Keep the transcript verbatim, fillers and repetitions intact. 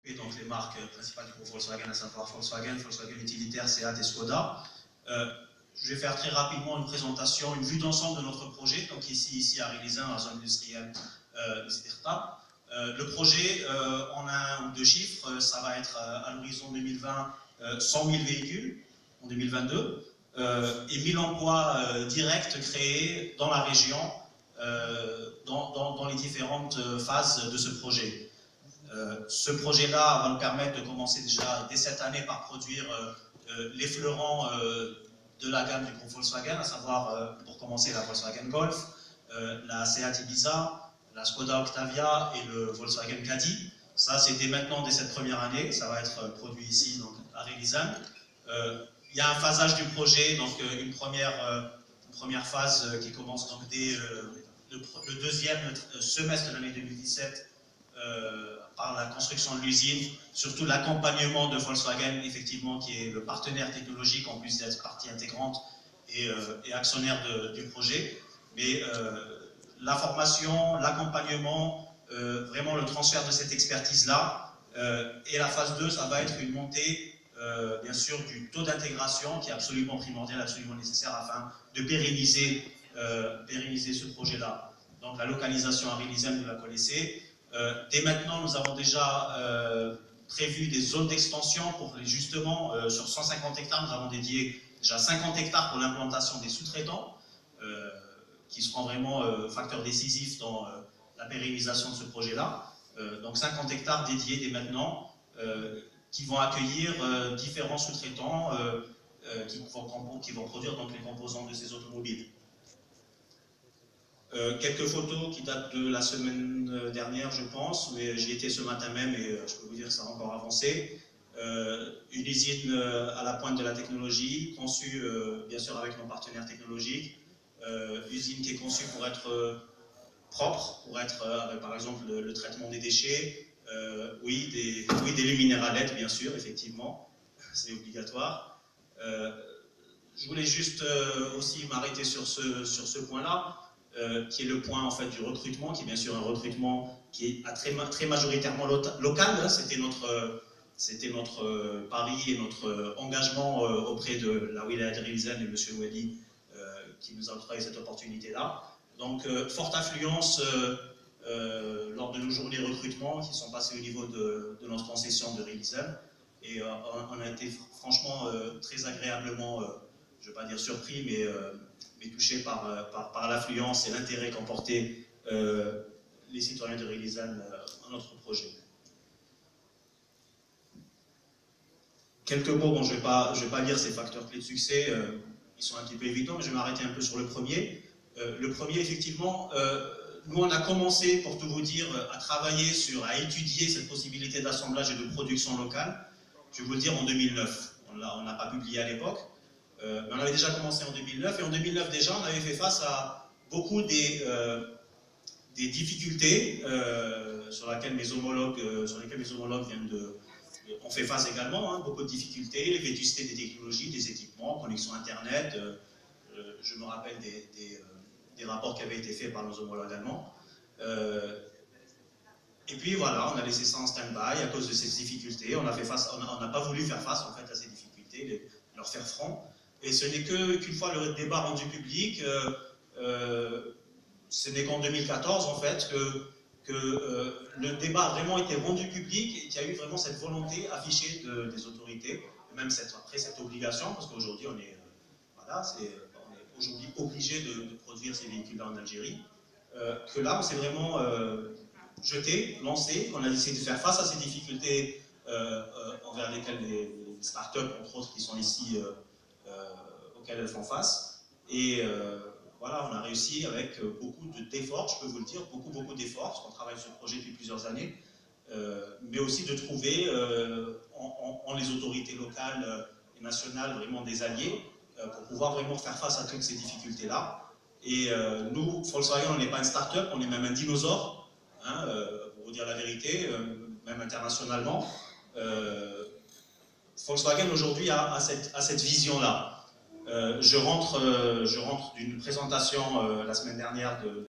donc les marques principales du groupe Volkswagen, à savoir Volkswagen, Volkswagen Utilitaire, Seat et Skoda. Euh, je vais faire très rapidement une présentation, une vue d'ensemble de notre projet, donc ici, ici à Rélisin, à la zone industrielle euh, de Zderta. Euh, le projet, euh, en un ou deux chiffres, ça va être euh, à l'horizon deux mille vingt, euh, cent mille véhicules en deux mille vingt-deux euh, et mille emplois euh, directs créés dans la région, euh, dans, dans, dans les différentes phases de ce projet. Euh, ce projet-là va nous permettre de commencer déjà dès cette année par produire euh, les fleurons euh, de la gamme du groupe Volkswagen, à savoir euh, pour commencer la Volkswagen Golf, euh, la Seat Ibiza, la Skoda Octavia et le Volkswagen Caddy. Ça, c'est dès maintenant, dès cette première année, ça va être produit ici donc, à Rélisin. Euh, il y a un phasage du projet, donc euh, une, première, euh, une première phase euh, qui commence donc dès euh, le, le deuxième semestre de l'année deux mille dix-sept. Euh, par la construction de l'usine, surtout l'accompagnement de Volkswagen, effectivement, qui est le partenaire technologique, en plus d'être partie intégrante et, euh, et actionnaire de, du projet. Mais euh, la formation, l'accompagnement, euh, vraiment le transfert de cette expertise-là. Euh, et la phase deux, ça va être une montée, euh, bien sûr, du taux d'intégration, qui est absolument primordial, absolument nécessaire, afin de pérenniser, euh, pérenniser ce projet-là. Donc la localisation à Rélisin, vous la connaissez. Euh, dès maintenant, nous avons déjà euh, prévu des zones d'extension pour les, justement, euh, sur cent cinquante hectares, nous avons dédié déjà cinquante hectares pour l'implantation des sous-traitants, euh, qui seront vraiment euh, facteurs décisifs dans euh, la pérennisation de ce projet-là. Euh, donc cinquante hectares dédiés dès maintenant, euh, qui vont accueillir euh, différents sous-traitants euh, euh, qui, qui vont produire donc, les composants de ces automobiles. Euh, quelques photos qui datent de la semaine dernière, je pense, mais j'y étais ce matin même et euh, je peux vous dire que ça a encore avancé. Euh, une usine euh, à la pointe de la technologie, conçue euh, bien sûr avec nos partenaires technologiques, euh, usine qui est conçue pour être euh, propre, pour être euh, avec par exemple le, le traitement des déchets, euh, oui, des, oui, des luminéralettes bien sûr, effectivement, c'est obligatoire. Euh, je voulais juste euh, aussi m'arrêter sur ce, sur ce point-là. Euh, qui est le point en fait du recrutement, qui est bien sûr un recrutement qui est à très, très majoritairement local. Hein, c'était notre, euh, c'était notre euh, pari et notre euh, engagement euh, auprès de la wilaya de Rélisin et M. Oueli euh, qui nous a octroyé cette opportunité-là. Donc euh, forte affluence euh, euh, lors de nos journées recrutement qui sont passées au niveau de, de notre concession de Rélisin et euh, on a été franchement euh, très agréablement, euh, je ne vais pas dire surpris, mais euh, mais touché par, par, par l'affluence et l'intérêt qu'ont porté euh, les citoyens de Rélisin euh, à notre projet. Quelques mots, bon, je ne vais, vais pas lire ces facteurs clés de succès, euh, ils sont un petit peu évidents, mais je vais m'arrêter un peu sur le premier. Euh, le premier, effectivement, euh, nous on a commencé, pour tout vous dire, à travailler sur, à étudier cette possibilité d'assemblage et de production locale, je vais vous le dire, en deux mille neuf. On n'a pas publié à l'époque. Euh, mais on avait déjà commencé en deux mille neuf, et en deux mille neuf déjà, on avait fait face à beaucoup des, euh, des difficultés euh, sur, laquelle mes homologues, euh, sur lesquelles mes homologues viennent de... de on fait face également, hein, beaucoup de difficultés, les vétustés des technologies, des équipements, connexion Internet, euh, euh, je me rappelle des, des, euh, des rapports qui avaient été faits par nos homologues allemands. Euh, et puis voilà, on a laissé ça en stand-by à cause de ces difficultés, on n'a pas voulu faire face en fait à ces difficultés, les, leur faire front. Et ce n'est qu'une fois le débat rendu public, euh, euh, ce n'est qu'en deux mille quatorze en fait que, que euh, le débat a vraiment été rendu public et qu'il y a eu vraiment cette volonté affichée de, des autorités, même cette, après cette obligation, parce qu'aujourd'hui on est, euh, voilà, est, on est aujourd'hui obligé de, de produire ces véhicules-là en Algérie, euh, que là on s'est vraiment euh, jeté, lancé, on a essayé de faire face à ces difficultés euh, euh, envers lesquelles les, les startups, entre autres, qui sont ici euh, Euh, auxquelles elles font face. Et euh, voilà, on a réussi avec beaucoup d'efforts, je peux vous le dire, beaucoup, beaucoup d'efforts, parce qu'on travaille sur ce projet depuis plusieurs années, euh, mais aussi de trouver euh, en, en, en les autorités locales et nationales vraiment des alliés euh, pour pouvoir vraiment faire face à toutes ces difficultés-là. Et euh, nous, Volkswagen, on n'est pas une start-up, on est même un dinosaure, hein, euh, pour vous dire la vérité, euh, même internationalement. Euh, Volkswagen aujourd'hui a, a cette, a cette vision-là. Euh, je rentre, euh, je rentre d'une présentation euh, la semaine dernière de,